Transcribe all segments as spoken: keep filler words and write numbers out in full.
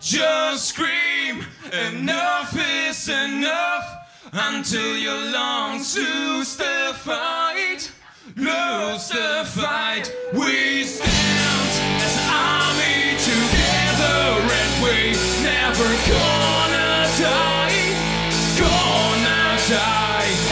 Just scream, enough is enough, until your lungs lose the fight, lose the fight. We stand as an army together, and we never gonna die, gonna die.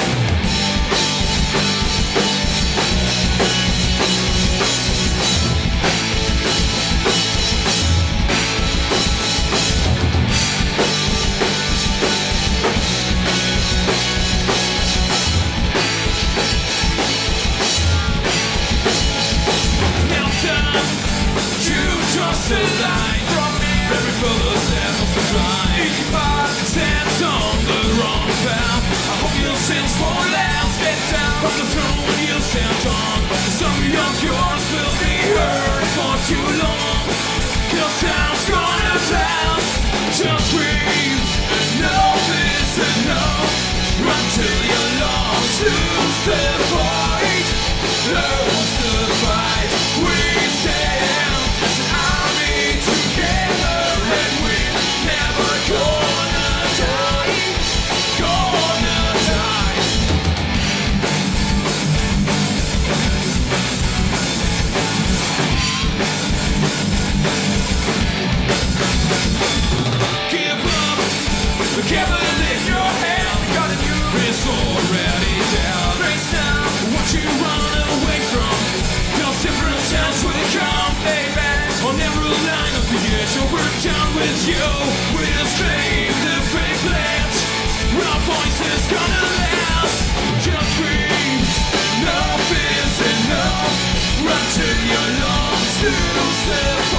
The line from every fellow stands to climb. If I stand on the wrong path, I hope you'll sense for last. Get down from the throne you'll stand on. The story of yours will be heard for too long. Cause time's gonna pass. Just scream, enough is enough, until your lungs lose the fight, lose the fight. We stand as an army together, and we're never gonna die, gonna die. Give up, together in your hand. Got a new it's already down. Face down what you run away from, cause different times will come, baby. On every line of the edge, we're down with you. We'll scream the fake plant. Our voice is gonna last. Just scream, enough is enough, until your lungs lose the